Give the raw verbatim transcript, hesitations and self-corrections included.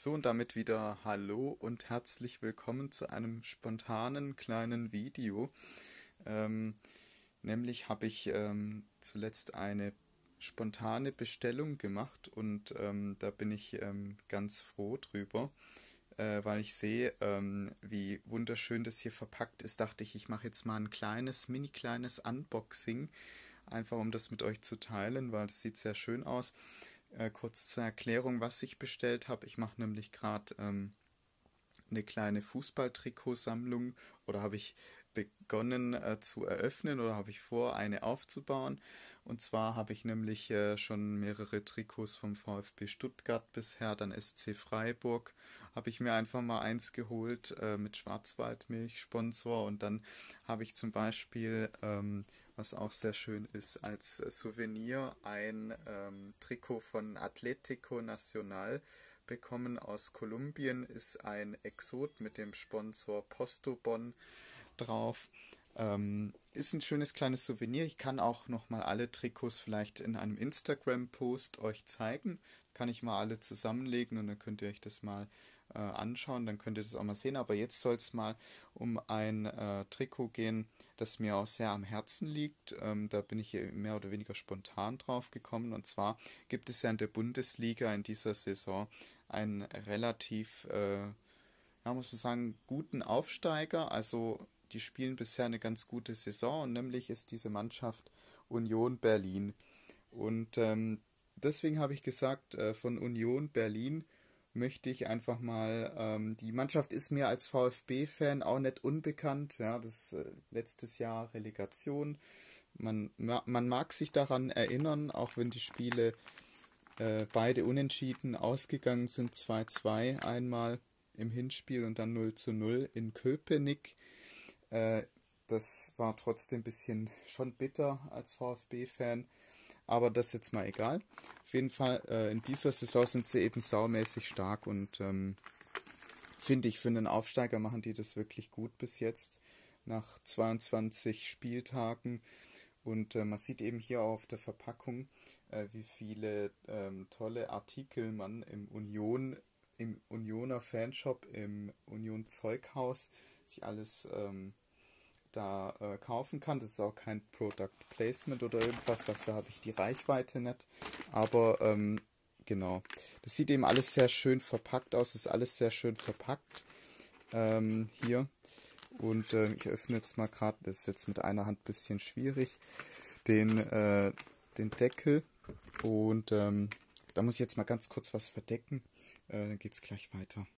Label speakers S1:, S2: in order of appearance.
S1: So und damit wieder hallo und herzlich willkommen zu einem spontanen kleinen Video. Ähm, nämlich habe ich ähm, zuletzt eine spontane Bestellung gemacht und ähm, da bin ich ähm, ganz froh drüber, äh, weil ich sehe, ähm, wie wunderschön das hier verpackt ist. Dachte ich, ich mache jetzt mal ein kleines, mini kleines Unboxing, einfach um das mit euch zu teilen, weil das sieht sehr schön aus. Äh, kurz zur Erklärung, was ich bestellt habe. Ich mache nämlich gerade ähm, eine kleine Fußballtrikotsammlung oder habe ich begonnen äh, zu eröffnen oder habe ich vor, eine aufzubauen. Und zwar habe ich nämlich äh, schon mehrere Trikots vom VfB Stuttgart bisher, dann S C Freiburg, habe ich mir einfach mal eins geholt äh, mit Schwarzwaldmilch-Sponsor und dann habe ich zum Beispiel, ähm, was auch sehr schön ist, als äh, Souvenir ein ähm, Trikot von Atlético Nacional bekommen aus Kolumbien, ist ein Exot mit dem Sponsor Postobon drauf. Ähm, ist ein schönes kleines Souvenir. Ich kann auch noch mal alle Trikots vielleicht in einem Instagram-Post euch zeigen. Kann ich mal alle zusammenlegen und dann könnt ihr euch das mal äh, anschauen. Dann könnt ihr das auch mal sehen. Aber jetzt soll es mal um ein äh, Trikot gehen, das mir auch sehr am Herzen liegt. Ähm, da bin ich hier mehr oder weniger spontan drauf gekommen. Und zwar gibt es ja in der Bundesliga in dieser Saison einen relativ, äh, ja, muss man sagen, guten Aufsteiger. Also die spielen bisher eine ganz gute Saison und nämlich ist diese Mannschaft Union Berlin. Und ähm, deswegen habe ich gesagt, äh, von Union Berlin möchte ich einfach mal, ähm, die Mannschaft ist mir als VfB-Fan auch nicht unbekannt, ja, das äh, letztes Jahr Relegation. Man, ma- man mag sich daran erinnern, auch wenn die Spiele äh, beide unentschieden ausgegangen sind, zwei zwei einmal im Hinspiel und dann null zu null in Köpenick. Äh, Das war trotzdem ein bisschen schon bitter als VfB-Fan, aber das ist jetzt mal egal. Auf jeden Fall, äh, in dieser Saison sind sie eben saumäßig stark und ähm, finde ich, für einen Aufsteiger machen die das wirklich gut bis jetzt, nach zweiundzwanzig Spieltagen. Und äh, man sieht eben hier auf der Verpackung, äh, wie viele ähm, tolle Artikel man im Union, im Unioner Fanshop, im Union Zeughaus sich alles ähm, da äh, kaufen kann. Das ist auch kein Product Placement oder irgendwas, dafür habe ich die Reichweite nicht. Aber ähm, genau, das sieht eben alles sehr schön verpackt aus, ist alles sehr schön verpackt ähm, hier. Und äh, ich öffne jetzt mal gerade, das ist jetzt mit einer Hand ein bisschen schwierig, den, äh, den Deckel. Und ähm, da muss ich jetzt mal ganz kurz was verdecken. Äh, dann geht es gleich weiter.